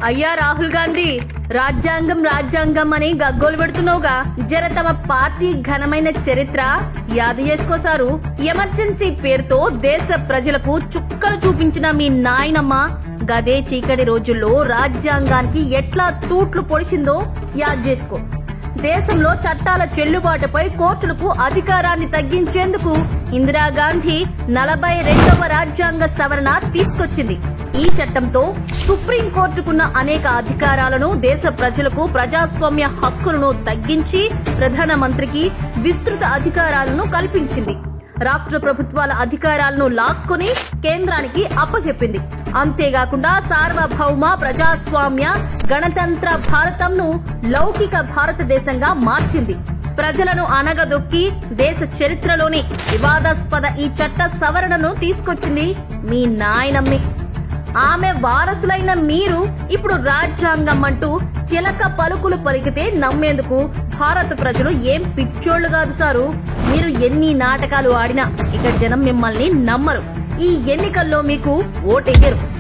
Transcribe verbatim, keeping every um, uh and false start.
అయ్యా రాహుల్ గాంధీ, రాజ్యాంగం రాజ్యాంగం అని గగ్గోలు పెడుతున్నావుగా, జర తమ పార్టీ ఘనమైన చరిత్ర యాద చేసుకోసారు. ఎమర్జెన్సీ పేరుతో దేశ ప్రజలకు చుక్కలు చూపించిన మీ నాయనమ్మ గదే చీకటి రోజుల్లో రాజ్యాంగానికి ఎట్లా తూట్లు పొడిచిందో యాద చేసుకో. దేశంలో చట్టాల చెల్లుబాటుపై కోర్టులకు అధికారాన్ని తగ్గించేందుకు ఇందిరాగాంధీ నలభై రెండవ రాజ్యాంగ సవరణ తీసుకొచ్చింది. ఈ చట్టంతో సుప్రీంకోర్టుకున్న అనేక అధికారాలను, దేశ ప్రజలకు ప్రజాస్వామ్య హక్కులను తగ్గించి ప్రధానమంత్రికి విస్తృత అధికారాలను కల్పించింది. రాష్ట్ర ప్రభుత్వాల అధికారాలను లాక్కొని కేంద్రానికి అప్పచెప్పింది. అంతేకాకుండా సార్వభౌమ ప్రజాస్వామ్య గణతంత్ర భారతంను లౌకిక భారతదేశంగా మార్చింది. ప్రజలను అనగదొక్కి దేశ చరిత్రలోని వివాదాస్పద ఈ చట్ట సవరణను తీసుకొచ్చింది మీ నాయనమ్మే. ఆమె వారసులైన మీరు ఇప్పుడు రాజ్యాంగం అంటూ చిలక పలుకులు పలికితే నమ్మేందుకు భారత ప్రజలు ఏం పిచ్చోళ్లు కాదు సారు. మీరు ఎన్ని నాటకాలు ఆడినా ఇక జనం మిమ్మల్ని నమ్మరు. ఈ ఎన్నికల్లో మీకు ఓటెయ్యరు.